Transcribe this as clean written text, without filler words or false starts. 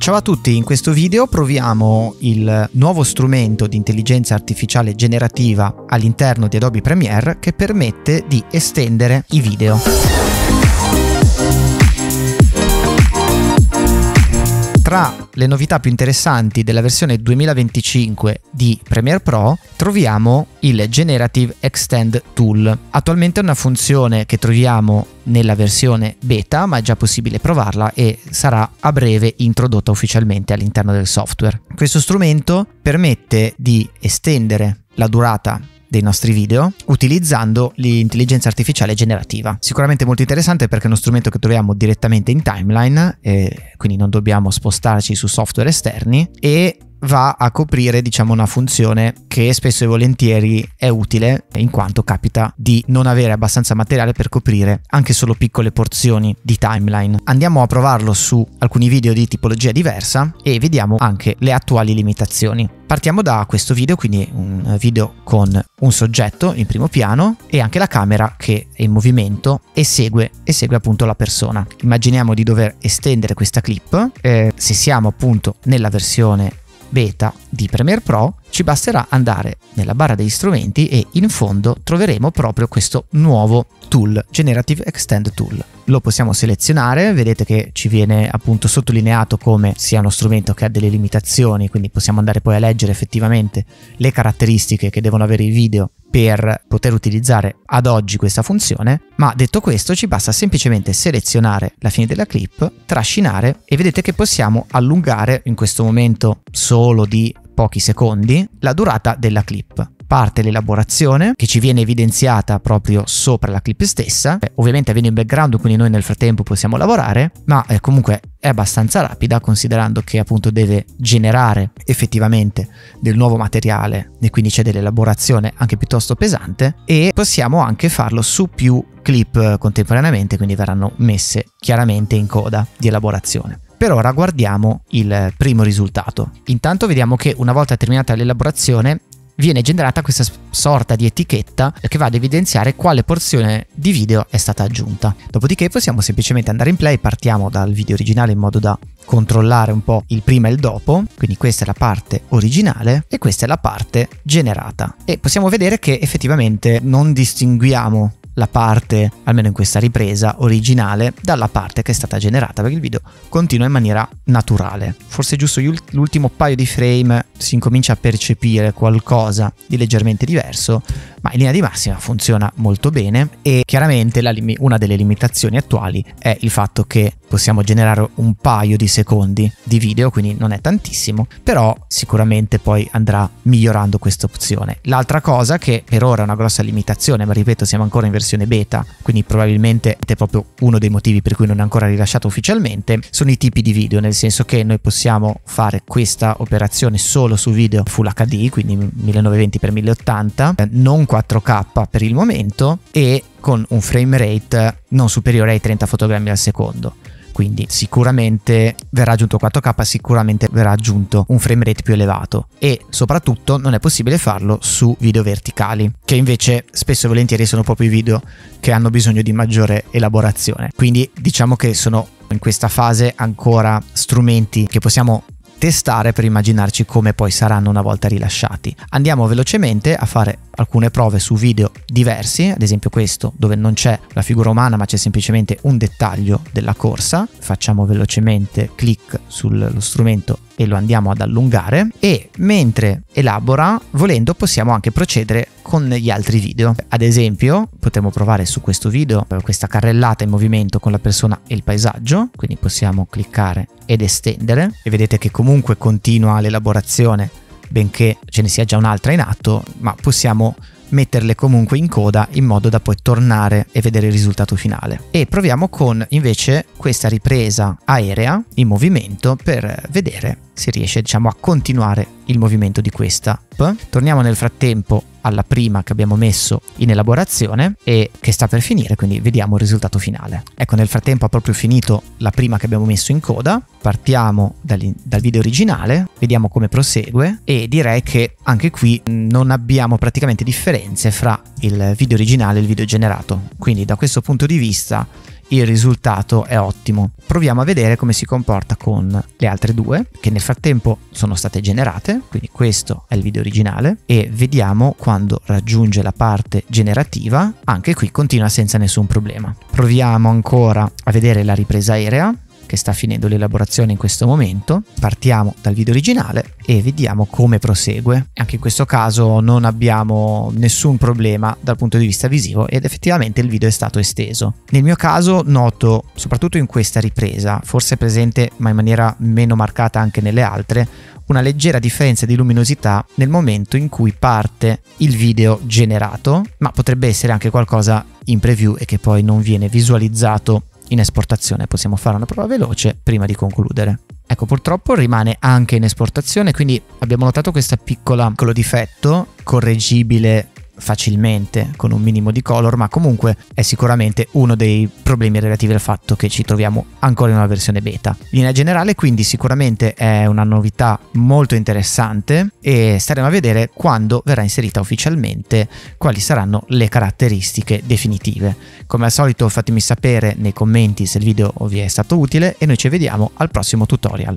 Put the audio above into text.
Ciao a tutti, in questo video proviamo il nuovo strumento di intelligenza artificiale generativa all'interno di Adobe Premiere che permette di estendere i video. Tra le novità più interessanti della versione 2025 di Premiere Pro troviamo il Generative Extend Tool. Attualmente è una funzione che troviamo nella versione beta, ma è già possibile provarla e sarà a breve introdotta ufficialmente all'interno del software. Questo strumento permette di estendere la durata dei nostri video utilizzando l'intelligenza artificiale generativa. Sicuramente molto interessante perché è uno strumento che troviamo direttamente in timeline, quindi non dobbiamo spostarci su software esterni, e va a coprire, diciamo, una funzione che spesso e volentieri è utile in quanto capita di non avere abbastanza materiale per coprire anche solo piccole porzioni di timeline. Andiamo a provarlo su alcuni video di tipologia diversa e vediamo anche le attuali limitazioni. Partiamo da questo video, quindi un video con un soggetto in primo piano e anche la camera che è in movimento e segue appunto la persona. Immaginiamo di dover estendere questa clip. Se siamo appunto nella versione beta di Premiere Pro, ci basterà andare nella barra degli strumenti e in fondo troveremo proprio questo nuovo tool, Generative Extend Tool. Lo possiamo selezionare, vedete che ci viene appunto sottolineato come sia uno strumento che ha delle limitazioni, quindi possiamo andare poi a leggere effettivamente le caratteristiche che devono avere i video per poter utilizzare ad oggi questa funzione. Ma detto questo, ci basta semplicemente selezionare la fine della clip, trascinare e vedete che possiamo allungare, in questo momento solo di pochi secondi, la durata della clip. Parte l'elaborazione che ci viene evidenziata proprio sopra la clip stessa, ovviamente avviene in background, quindi noi nel frattempo possiamo lavorare, ma comunque è abbastanza rapida considerando che appunto deve generare effettivamente del nuovo materiale e quindi c'è dell'elaborazione anche piuttosto pesante, e possiamo anche farlo su più clip contemporaneamente, quindi verranno messe chiaramente in coda di elaborazione. Per ora guardiamo il primo risultato. Intanto vediamo che una volta terminata l'elaborazione viene generata questa sorta di etichetta che va ad evidenziare quale porzione di video è stata aggiunta. Dopodiché possiamo semplicemente andare in play, partiamo dal video originale in modo da controllare un po' il prima e il dopo, quindi questa è la parte originale e questa è la parte generata, e possiamo vedere che effettivamente non distinguiamo la parte, almeno in questa ripresa originale, dalla parte che è stata generata, perché il video continua in maniera naturale. Forse giusto l'ultimo paio di frame si incomincia a percepire qualcosa di leggermente diverso, ma in linea di massima funziona molto bene. E chiaramente una delle limitazioni attuali è il fatto che possiamo generare un paio di secondi di video, quindi non è tantissimo, però sicuramente poi andrà migliorando questa opzione. L'altra cosa che per ora è una grossa limitazione, ma ripeto siamo ancora in versione beta, quindi probabilmente è proprio uno dei motivi per cui non è ancora rilasciato ufficialmente, sono i tipi di video, nel senso che noi possiamo fare questa operazione solo su video Full HD, quindi 1920x1080, non 4K per il momento, e con un frame rate non superiore ai 30 fotogrammi al secondo. Quindi sicuramente verrà aggiunto 4K, sicuramente verrà aggiunto un frame rate più elevato, e soprattutto non è possibile farlo su video verticali, che invece spesso e volentieri sono proprio i video che hanno bisogno di maggiore elaborazione. Quindi diciamo che sono in questa fase ancora strumenti che possiamo testare per immaginarci come poi saranno una volta rilasciati. Andiamo velocemente a fare alcune prove su video diversi, ad esempio questo dove non c'è la figura umana ma c'è semplicemente un dettaglio della corsa. Facciamo velocemente clic sullo strumento e lo andiamo ad allungare, e mentre elabora, volendo, possiamo anche procedere con gli altri video. Ad esempio potremmo provare su questo video questa carrellata in movimento con la persona e il paesaggio, quindi possiamo cliccare ed estendere e vedete che comunque continua l'elaborazione benché ce ne sia già un'altra in atto, ma possiamo metterle comunque in coda in modo da poi tornare e vedere il risultato finale. E proviamo con invece questa ripresa aerea in movimento per vedere se riesce, diciamo, a continuare il movimento di questa. Torniamo nel frattempo alla prima che abbiamo messo in elaborazione e che sta per finire, quindi vediamo il risultato finale. Ecco, nel frattempo ha proprio finito la prima che abbiamo messo in coda. Partiamo dal video originale, vediamo come prosegue, e direi che anche qui non abbiamo praticamente differenze fra il video originale e il video generato, quindi da questo punto di vista il risultato è ottimo. Proviamo a vedere come si comporta con le altre due, che nel frattempo sono state generate, quindi questo è il video originale, e vediamo quando raggiunge la parte generativa, anche qui continua senza nessun problema. Proviamo ancora a vedere la ripresa aerea, che sta finendo l'elaborazione in questo momento. Partiamo dal video originale e vediamo come prosegue. Anche in questo caso non abbiamo nessun problema dal punto di vista visivo ed effettivamente il video è stato esteso. Nel mio caso noto, soprattutto in questa ripresa, forse presente ma in maniera meno marcata anche nelle altre, una leggera differenza di luminosità nel momento in cui parte il video generato, ma potrebbe essere anche qualcosa in preview e che poi non viene visualizzato in esportazione. Possiamo fare una prova veloce prima di concludere. Ecco, purtroppo rimane anche in esportazione, quindi abbiamo notato questo piccolo difetto, correggibile facilmente con un minimo di color, ma comunque è sicuramente uno dei problemi relativi al fatto che ci troviamo ancora in una versione beta. In linea generale quindi sicuramente è una novità molto interessante e staremo a vedere quando verrà inserita ufficialmente quali saranno le caratteristiche definitive. Come al solito fatemi sapere nei commenti se il video vi è stato utile e noi ci vediamo al prossimo tutorial.